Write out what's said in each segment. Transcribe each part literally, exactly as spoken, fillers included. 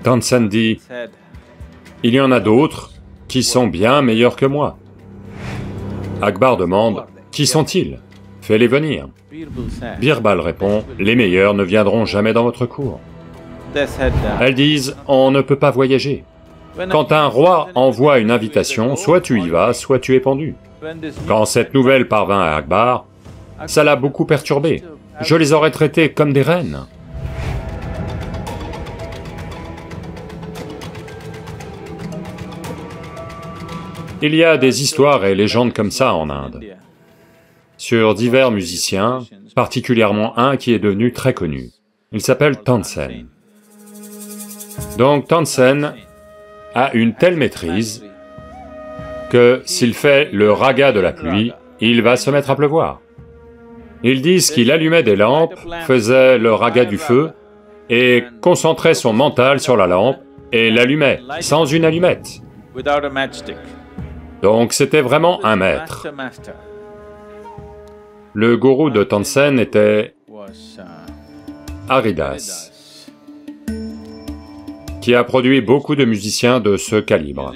Tansen dit, « Il y en a d'autres qui sont bien meilleurs que moi. » Akbar demande, « Qui sont-ils? Fais-les venir. » Birbal répond, « Les meilleurs ne viendront jamais dans votre cour. » Elles disent, « On ne peut pas voyager. Quand un roi envoie une invitation, soit tu y vas, soit tu es pendu. » Quand cette nouvelle parvint à Akbar, ça l'a beaucoup perturbé. Je les aurais traités comme des reines. Il y a des histoires et légendes comme ça en Inde, sur divers musiciens, particulièrement un qui est devenu très connu. Il s'appelle Tansen. Donc Tansen a une telle maîtrise que s'il fait le raga de la pluie, il va se mettre à pleuvoir. Ils disent qu'il allumait des lampes, faisait le raga du feu, et concentrait son mental sur la lampe, et l'allumait, sans une allumette. Donc c'était vraiment un maître. Le gourou de Tansen était Haridas, qui a produit beaucoup de musiciens de ce calibre.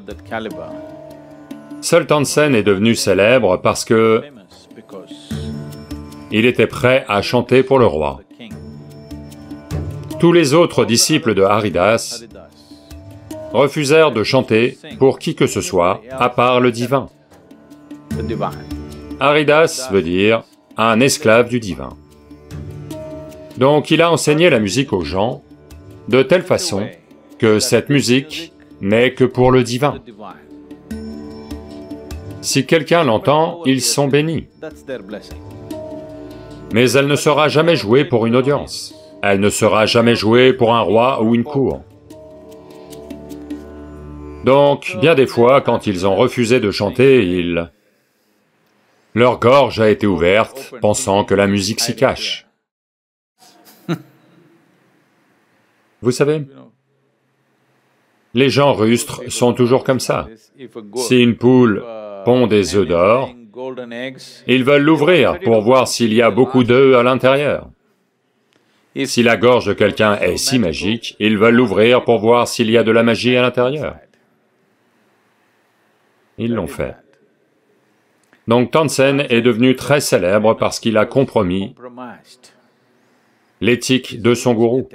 Seul Tansen est devenu célèbre parce que il était prêt à chanter pour le roi. Tous les autres disciples de Haridas refusèrent de chanter pour qui que ce soit, à part le divin. Haridas veut dire un esclave du divin. Donc il a enseigné la musique aux gens de telle façon que cette musique n'est que pour le divin. Si quelqu'un l'entend, ils sont bénis. Mais elle ne sera jamais jouée pour une audience. Elle ne sera jamais jouée pour un roi ou une cour. Donc, bien des fois, quand ils ont refusé de chanter, ils... leur gorge a été ouverte, pensant que la musique s'y cache. Vous savez, les gens rustres sont toujours comme ça. Si une poule pond des œufs d'or, ils veulent l'ouvrir pour voir s'il y a beaucoup d'œufs à l'intérieur. Si la gorge de quelqu'un est si magique, ils veulent l'ouvrir pour voir s'il y a de la magie à l'intérieur. Ils l'ont fait. Donc Tansen est devenu très célèbre parce qu'il a compromis l'éthique de son gourou,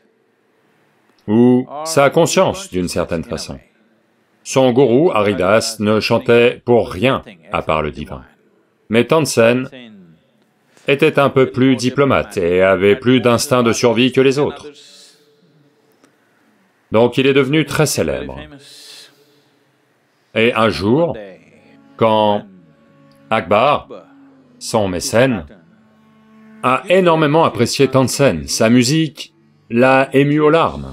ou sa conscience d'une certaine façon. Son gourou, Haridas, ne chantait pour rien à part le divin. Mais Tansen était un peu plus diplomate et avait plus d'instinct de survie que les autres. Donc il est devenu très célèbre. Et un jour, quand Akbar, son mécène, a énormément apprécié Tansen, sa musique l'a ému aux larmes.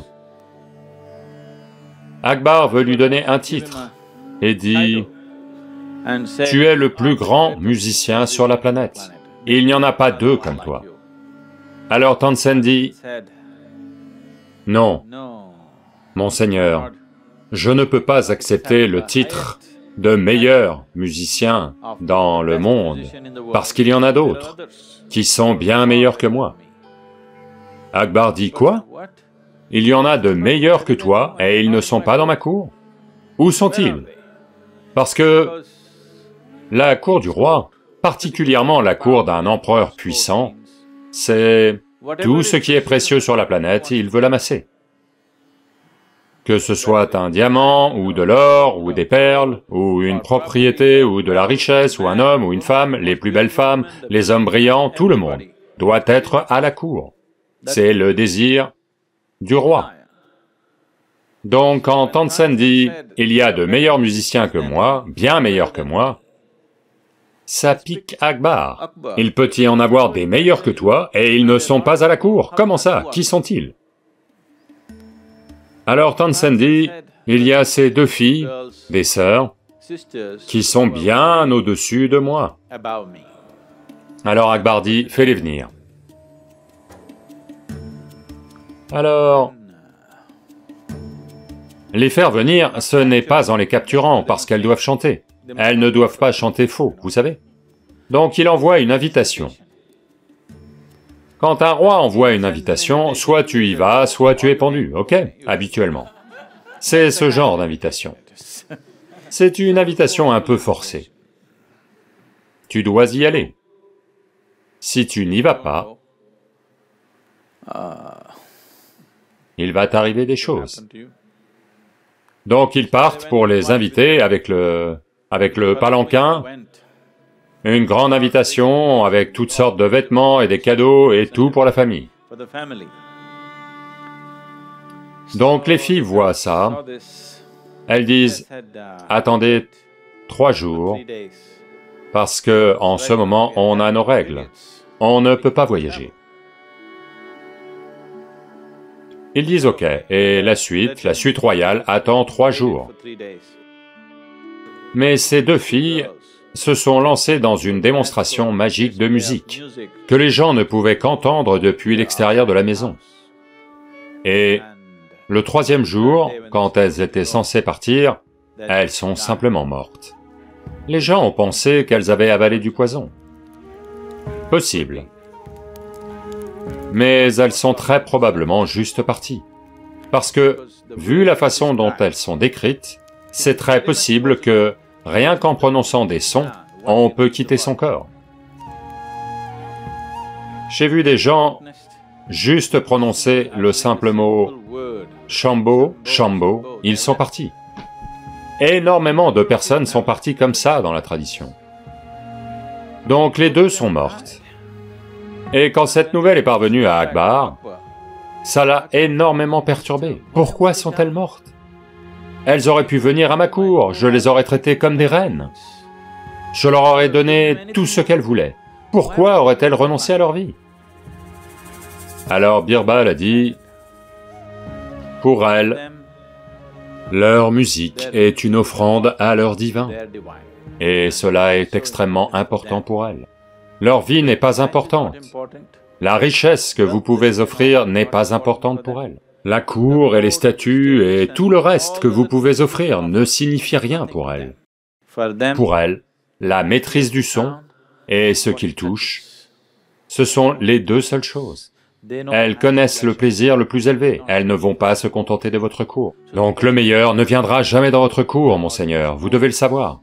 Akbar veut lui donner un titre et dit, « Tu es le plus grand musicien sur la planète, et il n'y en a pas deux comme toi. » Alors Tansen dit, « Non, Monseigneur, je ne peux pas accepter le titre de meilleur musicien dans le monde, parce qu'il y en a d'autres qui sont bien meilleurs que moi. » Akbar dit, « Quoi? Il y en a de meilleurs que toi et ils ne sont pas dans ma cour? Où sont-ils? Parce que la cour du roi, particulièrement la cour d'un empereur puissant, c'est tout ce qui est précieux sur la planète, il veut l'amasser. Que ce soit un diamant, ou de l'or, ou des perles, ou une propriété, ou de la richesse, ou un homme, ou une femme, les plus belles femmes, les hommes brillants, tout le monde doit être à la cour. C'est le désir du roi. Donc quand Tansen dit, il y a de meilleurs musiciens que moi, bien meilleurs que moi, ça pique Akbar. Il peut y en avoir des meilleurs que toi, et ils ne sont pas à la cour. Comment ça? Qui sont-ils? Alors Tansen dit, il y a ces deux filles, des sœurs, qui sont bien au-dessus de moi. Alors Akbar dit, fais-les venir. Alors, les faire venir, ce n'est pas en les capturant, parce qu'elles doivent chanter. Elles ne doivent pas chanter faux, vous savez. Donc il envoie une invitation. Quand un roi envoie une invitation, soit tu y vas, soit tu es pendu, ok? Habituellement. C'est ce genre d'invitation. C'est une invitation un peu forcée. Tu dois y aller. Si tu n'y vas pas, il va t'arriver des choses. Donc ils partent pour les inviter avec le... avec le palanquin, une grande invitation avec toutes sortes de vêtements et des cadeaux et tout pour la famille. Donc les filles voient ça, elles disent, attendez trois jours, parce que en ce moment on a nos règles, on ne peut pas voyager. Ils disent ok, et la suite, la suite royale attend trois jours. Mais ces deux filles se sont lancées dans une démonstration magique de musique, que les gens ne pouvaient qu'entendre depuis l'extérieur de la maison. Et le troisième jour, quand elles étaient censées partir, elles sont simplement mortes. Les gens ont pensé qu'elles avaient avalé du poison. Possible. Mais elles sont très probablement juste parties. Parce que, vu la façon dont elles sont décrites, c'est très possible que, rien qu'en prononçant des sons, on peut quitter son corps. J'ai vu des gens juste prononcer le simple mot « Shambho, Shambho », ils sont partis. Énormément de personnes sont parties comme ça dans la tradition. Donc les deux sont mortes. Et quand cette nouvelle est parvenue à Akbar, ça l'a énormément perturbé. Pourquoi sont-elles mortes? Elles auraient pu venir à ma cour, je les aurais traitées comme des reines. Je leur aurais donné tout ce qu'elles voulaient. Pourquoi auraient-elles renoncé à leur vie? Alors Birbal a dit, pour elles, leur musique est une offrande à leur divin, et cela est extrêmement important pour elles. Leur vie n'est pas importante. La richesse que vous pouvez offrir n'est pas importante pour elles. La cour et les statues et tout le reste que vous pouvez offrir ne signifie rien pour elles. Pour elles, la maîtrise du son et ce qu'ils touchent, ce sont les deux seules choses. Elles connaissent le plaisir le plus élevé, elles ne vont pas se contenter de votre cour. Donc le meilleur ne viendra jamais dans votre cour, monseigneur, vous devez le savoir.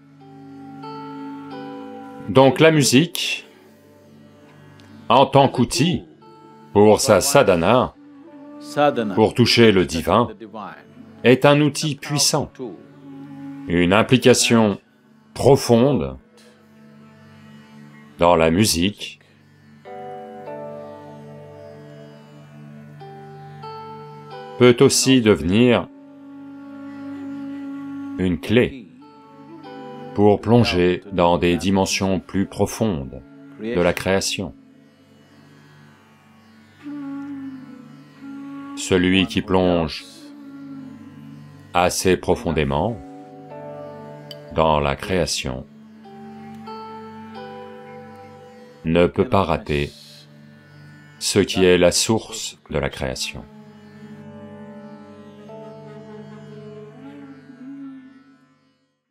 Donc la musique, en tant qu'outil pour sa sadhana, pour toucher le divin, est un outil puissant, une implication profonde dans la musique peut aussi devenir une clé pour plonger dans des dimensions plus profondes de la création. Celui qui plonge assez profondément dans la création ne peut pas rater ce qui est la source de la création.